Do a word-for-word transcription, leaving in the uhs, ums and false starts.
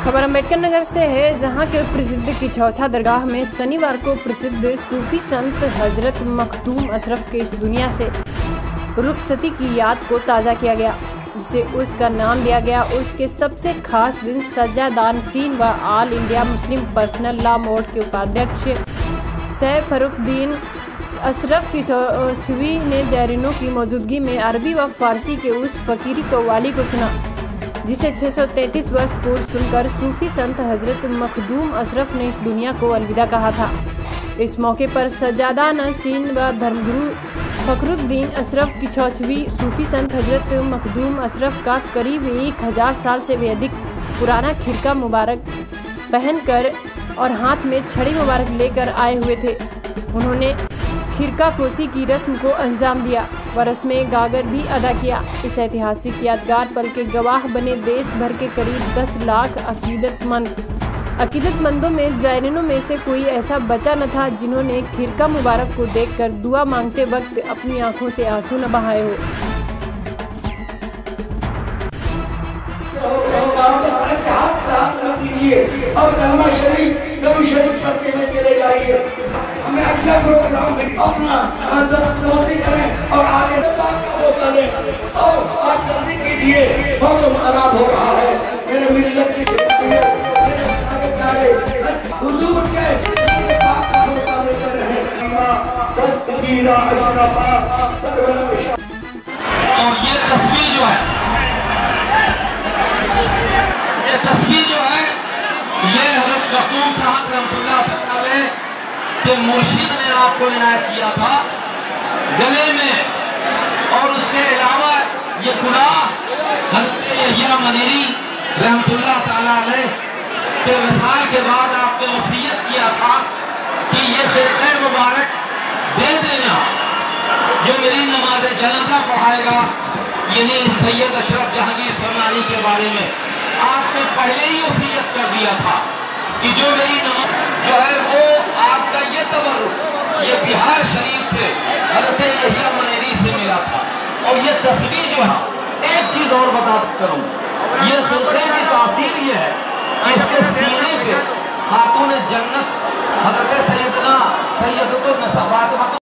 खबर अम्बेडकर नगर से है, जहां के प्रसिद्ध किचौछा दरगाह में शनिवार को प्रसिद्ध सूफी संत हजरत मखदूम अशरफ के इस दुनिया से रुखसती की याद को ताज़ा किया गया, जिसे उसका नाम दिया गया। उसके सबसे खास दिन सज्जादान सीन व all India Muslim personal law board के उपाध्यक्ष सैयद फर्रुखद्दीन अशरफ किचौछवी ने ज़ायरीनों की मौजूदगी में अरबी व फारसी के उस फकीरी कव्वाली को सुना, जिसे छह सौ तैंतीस वर्ष पूर्व सुनकर सूफी संत हजरत मखदूम अशरफ ने दुनिया को अलविदा कहा था। इस मौके पर सज्जादान सीन व धर्मगुरु फखरुद्दीन अशरफ किचौछवी सूफी संत हजरत मखदूम अशरफ का करीब एक हजार साल से भी अधिक पुराना खिरका मुबारक पहनकर और हाथ में छड़ी मुबारक लेकर आए हुए थे। उन्होंने खिरका पोशी की रस्म को अंजाम दिया व रस्म गागर भी अदा किया। इस ऐतिहासिक यादगार पल के गवाह बने देश भर के करीब दस लाख अकीदतमंद अकीदतमंदों में ज़ायरीनों में से कोई ऐसा बचा न था जिन्होंने खिरका मुबारक को देखकर दुआ मांगते वक्त अपनी आंखों से आंसू न बहाए हो। और कलमा शरीफ कभी शरीफ करके में चले जाइए। हमें अच्छा प्रोग्राम अपना दोस्ती करें और आगे बात का मौका दें। और आप जल्दी कीजिए, मौसम खराब हो रहा है। मेरे मिल्लत की हुजूर के बात का मौका लेकर रहे। और ये तस्वीर जो है ये तस्वीर जो है ये हज़रत मखदूम साहब रहमतुल्लाह अलैह के मुर्शिद ने आपको इनायत किया था गले में। और उसके अलावा ये गुनाह हज़रत यहिया मनीरी रहमतुल्लाह ताला अलैह के वसाल के बाद आपने वसीयत किया था कि ये खिरक़े मुबारक दे देना जो मेरी नमाज जनाजा पढ़ाएगा, यानी सैयद अशरफ जहांगीर सरनानी के बारे में आपने पहले ही वसीयत कर दिया था कि जो मेरी नमाज जो है वो आपका ये तबर्रुक ये बिहार शरीफ से हज़रत यहिया मनीरी से मिला था। और ये तस्वीर जो है, एक चीज और बता करूं, ये खिरक़े की तासीर ये है कि इसके सीने पे खातून जन्नत हज़रत सैयदना सैयदतुन नसा फातिमा